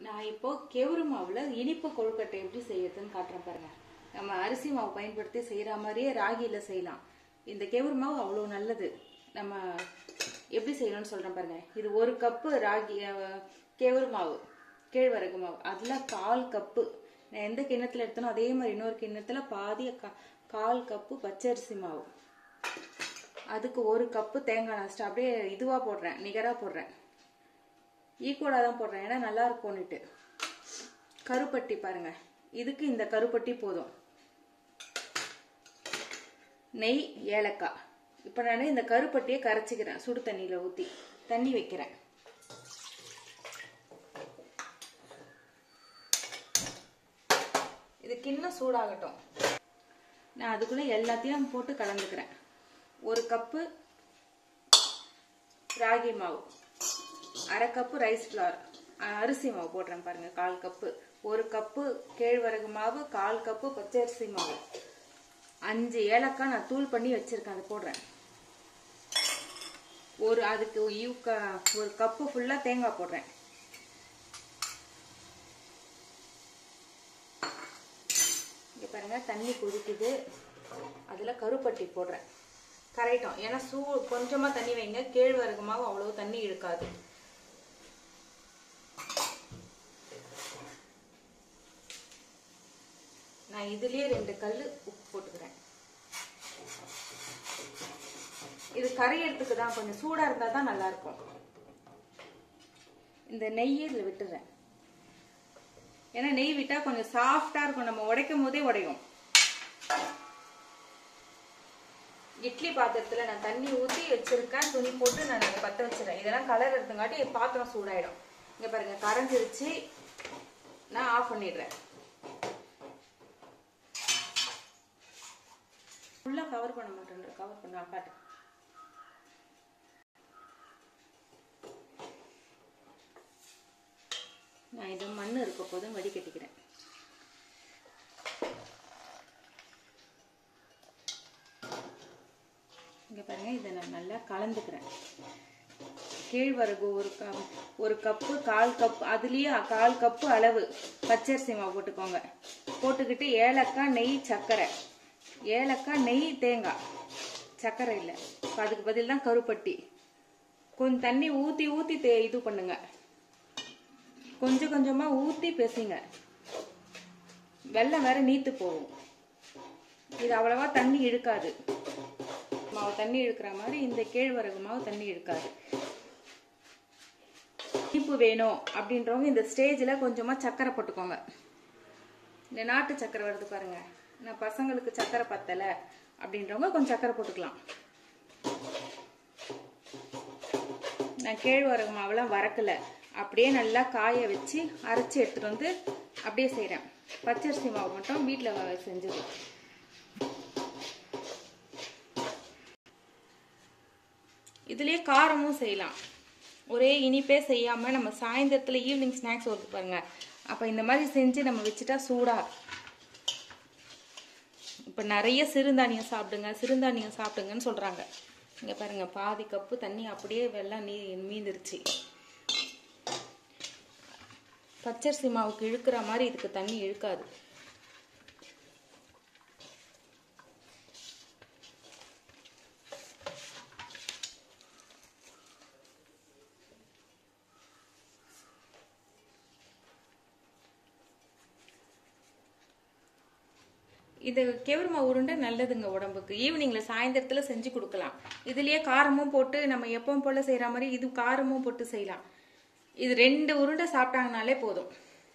நான் இப்போ கேவுரு மாவுல இனிப்பு கொழுக்கட்டை எப்படி செய்யறதுன்னு காட்டுறேன் பாருங்க. நம்ம அரிசி மாவு பயன்படுத்தி செய்யற மாதிரியே ராகியில செய்யலாம். இந்த கேவுரு மாவு அவ்வளவு நல்லது. நம்ம எப்படி செய்யணும்னு சொல்றேன் பாருங்க. இது 1 கப்பு ராகி கேவுரு மாவு, கேழ்வரகு மாவு, அதுல 1/4 கப்பு நான் எந்த கிண்ணத்துல எடுத்தனோ அதே மாதிரி இன்னொரு கிண்ணத்துல பாதி 1/4 கப்பு பச்சரிசி மாவு, அதுக்கு 1 கப்பு தேங்காய் நஷ்டம் அப்படியே இதுவா போடுறேன், நிகரா போடுறேன், ஈக்குவலா தான் போடுறேன், ஏன்னா நல்லா இருக்கும்னுட்டு. கருப்பட்டி பாருங்க, இதுக்கு இந்த கருப்பட்டி போதும். நெய், ஏலக்காய். இப்ப நான் இந்த கருப்பட்டியை கரைச்சிக்கிறேன். சுடு தண்ணியில ஊத்தி தண்ணி வைக்கிறேன். இது கிண்ணம் சூடாகட்டும். நான் அதுக்குள்ள எல்லாத்தையும் போட்டு கலந்துக்கிறேன். 1 கப்பு ராகி மாவு, 1/2 கப்பு ரைஸ் ஃப்ளவர், அரிசி மாவு போடுறேன் பாருங்க, 1/4 கப்பு, 1 கப்பு கேழ்வரகு மாவு, 1/4 கப்பு பச்சரிசி மாவு, 5 ஏலக்காய் நான் தூள் பண்ணி வச்சிருக்கேன், அதை போடுறேன். அதுக்கு 1 கப்பு ஃபுல்லா தேங்காய் போடுறேன். இங்க பாருங்க தண்ணி கொதிக்குது, அதுல கருப்பட்டி போடுறேன். கரைட்டும், ஏன்னா கொஞ்சமா தண்ணி வைங்க, கேழ்வரகு மாவு அவ்வளவு தண்ணி இழுக்காது. நான் இதுலயே 2 கல்லு உப்பு போட்டுக்கிறேன். இது கரையறதுக்கு தான், கொஞ்சம் சூடா இருந்தா தான் நல்லா இருக்கும். இந்த நெய் இதுல விட்டுறேன், ஏன்னா நெய் விட்டா கொஞ்சம் சாஃப்டா இருக்கும், நம்ம உடைக்கும் போதே உடையும். இட்லி பாத்திரத்துல நான் தண்ணி ஊத்தி வச்சிருக்கேன், துணி போட்டு நான் அதை பத்த வச்சிடறேன். இதெல்லாம் கலர் எடுத்துங்காட்டி பாத்திரம் சூடாயிடும். இங்க பாருங்க கரைஞ்சிருச்சு, நான் ஆஃப் பண்ணிடுறேன். ஃபுல்லா கவர் பண்ண மாட்டேன், கவர் பண்ண காட்டு. நான் இது மண்ணு இருக்க போதும் வடிகட்டிக்கிறேன். இங்க பாருங்க, இதை நான் நல்லா கலந்துக்கிறேன். கேழ்வரகு 1 கப்பு, 1/4 கப்பு, அதுலயே 1/4 கப்பு அளவு பச்சரிசி மாவு போட்டுக்கோங்க. போட்டுக்கிட்டு ஏலக்காய், நெய், சர்க்கரை, ஏலக்காய், நெய், தேங்காய், சர்க்கரை இல்லை, அதுக்கு பதில் தான் கருப்பட்டி. கொஞ்சம் தண்ணி ஊத்தி ஊத்தி இது பண்ணுங்க, கொஞ்சம் கொஞ்சமா ஊத்தி பேசுங்க. வெல்லம் வேற நீத்து போகும். இது அவ்வளவா தண்ணி இழுக்காது. மாவு தண்ணி இழுக்கிற மாதிரி இந்த கேழ்வரகு மாவு தண்ணி இழுக்காது. இனிப்பு வேணும் அப்படின்றவங்க இந்த ஸ்டேஜ்ல கொஞ்சமா சர்க்கரை போட்டுக்கோங்க. இந்த நாட்டு சர்க்கரை வருது பாருங்க, நான் பசங்களுக்கு சர்க்கரை பத்தல அப்படின்றவங்க கொஞ்சம் சர்க்கரை போட்டுக்கலாம். நான் கேழ்வரகு மாவுலாம் வறக்கல, அப்படியே நல்லா காய வச்சு அரைச்சி எடுத்துட்டு வந்து அப்படியே செய்யறேன். பச்சரிசி மாவு மட்டும் வீட்டுல செஞ்சது. இதுலயே காரமும் செய்யலாம். ஒரே இனிப்பே செய்யாம நம்ம சாயந்தரத்துல ஈவினிங் ஸ்நாக்ஸ் வருது பாருங்க, அப்ப இந்த மாதிரி செஞ்சு நம்ம வச்சுட்டா சூடா. இப்ப நிறைய சிறுதானியம் சாப்பிடுங்க, சிறுதானியம் சாப்பிடுங்கன்னு சொல்றாங்க. இங்க பாருங்க பாதி கப்பு தண்ணி அப்படியே வெள்ளம் மீந்துருச்சு. பச்சரிசி மாவுக்கு இழுக்கிற மாதிரி இதுக்கு தண்ணி இழுக்காது. இது கேவுரு மாவு உருண்டை நல்லதுங்க உடம்புக்கு. ஈவினிங்ல சாயந்தரத்துல செஞ்சு கொடுக்கலாம். இதுலயே காரமும் போட்டு நம்ம எப்பவும் போல செய்யற மாதிரி இது காரமும் போட்டு செய்யலாம். இது 2 உருண்டை சாப்பிட்டாங்கனாலே போதும்.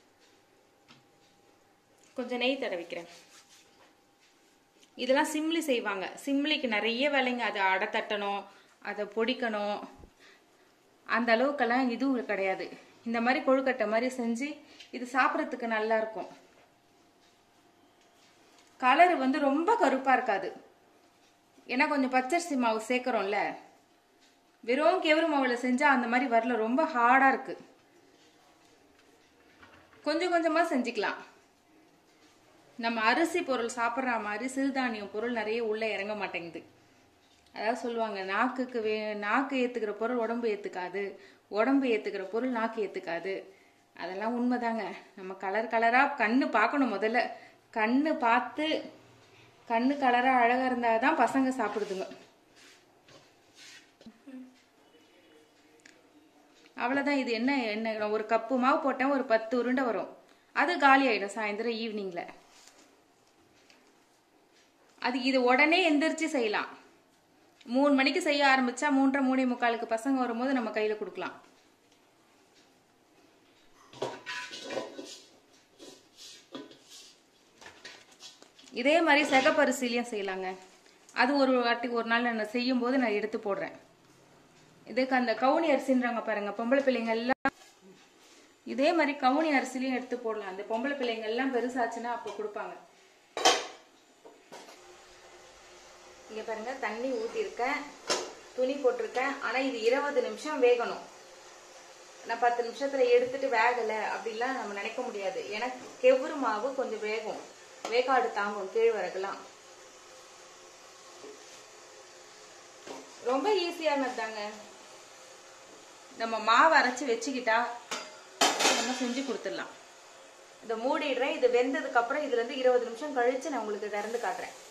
கொஞ்சம் நெய் தடவிக்கிறேன். இதெல்லாம் சிம்லி செய்வாங்க. சிம்லிக்கு நிறைய வேலைங்க, அதை அடை தட்டணும், அதை பொடிக்கணும், அந்த அளவுக்கெல்லாம் இதுவும் கிடையாது. இந்த மாதிரி கொழுக்கட்டை மாதிரி செஞ்சு இது சாப்பிட்றதுக்கு நல்லா இருக்கும். கலர் வந்து ரொம்ப கருப்பா இருக்காது, ஏன்னா கொஞ்சம் பச்சரிசி மாவு சேர்க்கிறோம்ல. வெறும் கேவுரு மாவுல செஞ்சா அந்த மாதிரி வரல, ரொம்ப ஹார்டா இருக்கு. கொஞ்சம் கொஞ்சமா செஞ்சுக்கலாம். நம்ம அரிசி பொருள் சாப்பிட்ற மாதிரி சிறுதானியம் பொருள் நிறைய உள்ள இறங்க மாட்டேங்குது. அதாவது சொல்லுவாங்க, நாக்கு ஏத்துக்கிற பொருள் உடம்பு ஏத்துக்காது, உடம்பு ஏத்துக்கிற பொருள் நாக்கு ஏத்துக்காது. அதெல்லாம் உண்மைதாங்க. நம்ம கலர் கலரா கண்ணு பார்க்கணும். முதல்ல கண்ணு பார்த்து கண்ணு கலரா அழகா இருந்தாதான் பசங்க சாப்பிடுதுங்க. அவ்வளவுதான். இது என்ன என்ன ஒரு கப்பு மாவு போட்டேன், ஒரு 10 உருண்டை வரும். அது காலி ஆயிடும் சாயந்தரம் ஈவினிங்ல. அது இது உடனே எந்திரிச்சு செய்யலாம். 3 மணிக்கு செய்ய ஆரம்பிச்சா 3:30 3:45க்கு பசங்க வரும்போது நம்ம கையில கொடுக்கலாம். இதே மாதிரி செகப்பரிசிலையும் செய்யலாங்க. அது ஒரு நாள் நான் செய்யும் போது நான் எடுத்து போடுறேன். இதுக்கு அந்த கவுனி அரிசின்றாங்க பாருங்க, பொம்பளை பிள்ளைங்க எல்லாம் இதே மாதிரி கவுனி அரிசிலையும் எடுத்து போடலாம். அந்த பொம்பளை பிள்ளைங்க எல்லாம் பெருசாச்சுன்னா அப்போ கொடுப்பாங்க. இங்க பாருங்க, தண்ணி ஊத்திருக்கேன், துணி போட்டிருக்கேன். ஆனா இது 20 நிமிஷம் வேகணும். நான் 10 நிமிஷத்துல எடுத்துட்டு வேகல அப்படிலாம் நம்ம நினைக்க முடியாது. ஏன்னா கெவுரு மாவு கொஞ்சம் வேகும், வேகாடு தாங்கும். கேழ்வரகுலாம் ரொம்ப ஈஸியானது தாங்க. நம்ம மாவு அரைச்சு வச்சுக்கிட்டா நம்ம செஞ்சு கொடுத்துடலாம். இதை மூடிடுறேன். இது வெந்ததுக்கு அப்புறம் இதுல இருந்து 20 நிமிஷம் கழிச்சு நான் உங்களுக்கு திறந்து காட்டுறேன்.